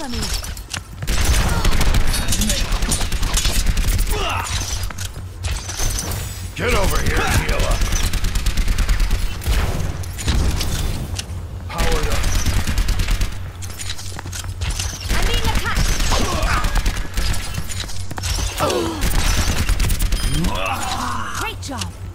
Cover me. Get over here, Sheila. Powered up. I'm being attacked. Great job.